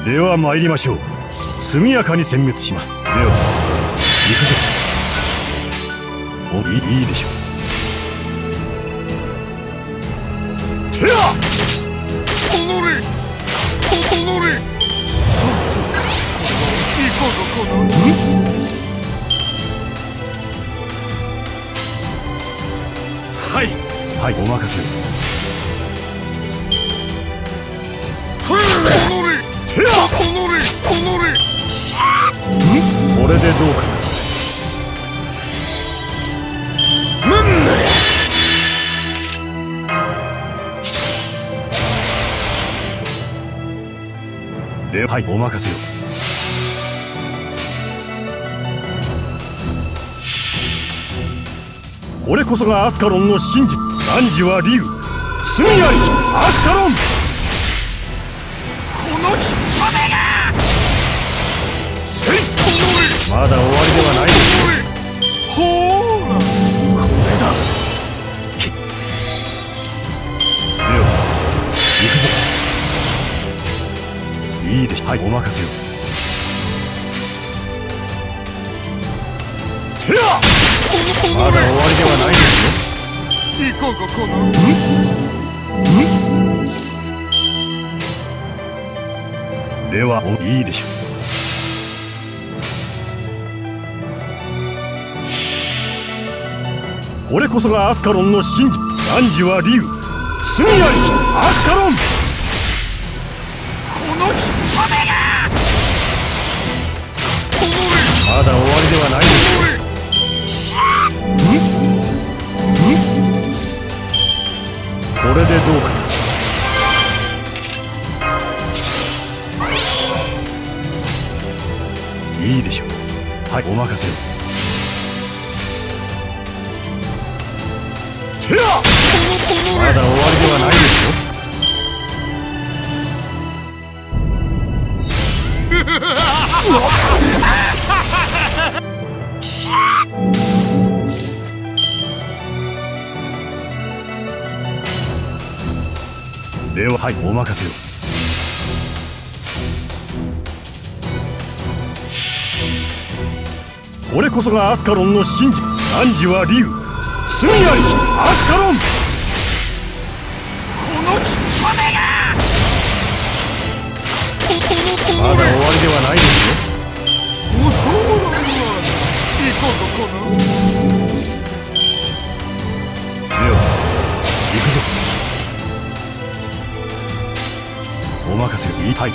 では参りましょう。速やかに殲滅します。では行くぞ。いいでしょう。てやおのれさあいかがかな。はいはい、お任せを。これでどうかな。ではい、お任せを。これこそがアスカロンの真実。汝は竜、罪ありきアスカロン。この引っ張めがまだ終わりではないですよ。ほーら、これだ。では行くぞ。いいでしょう。はい、お任せを。てやまだ終わりではないですよ。いかがかな。ではいいでしょう。これこそがアスカロンの真実。汝は竜、罪ありきアスカロン。この引っ張めがまだ終わりではないですよ。これでどうかな。いいでしょう。はい、お任せを。てやまだ終わりではないですよ。でははい、お任せを。これこそがアスカロンの真実。汝は竜、罪ありきアスカロン。この引っ張めがまだ終わりではないですよ。ご将来はいかがかな。では行くぞ。お任せを。はい。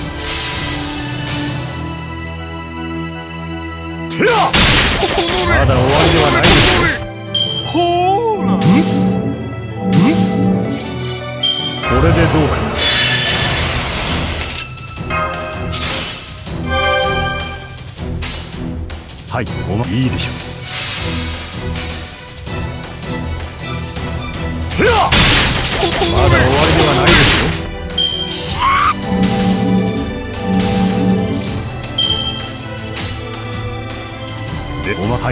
てやまだ終わりではないですよ。ほーらこれでどうかな。はい、いいでしょう。てやまだ終わりではないですよ。ではい。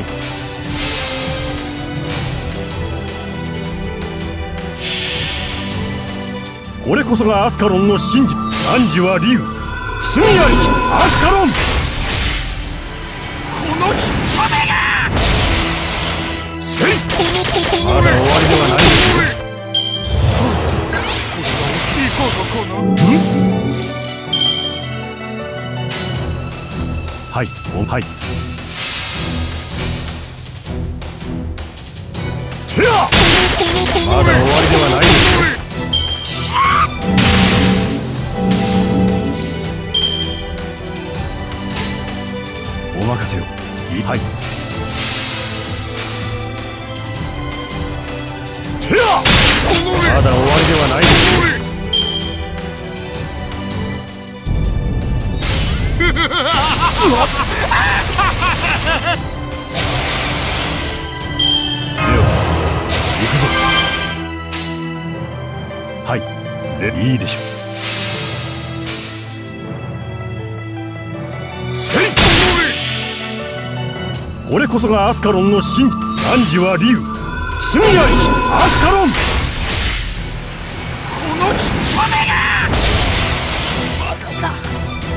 これこそがアスカロンの真実。汝は竜、罪ありきアスカロン。この引っ張めがまだ終わりではないですよ。さあいかがかな。はい、はい。てやまだ終わりではないですよ。お任せを。はい。てやまだ終わりではないですよ。行くぞ。はい。でいいでしょう。これこそがアスカロンの真実。汝は竜、罪ありきアスカロン。この引っ張めがまだだ。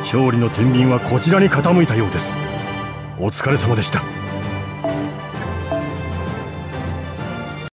勝利の天秤はこちらに傾いたようです。お疲れ様でした。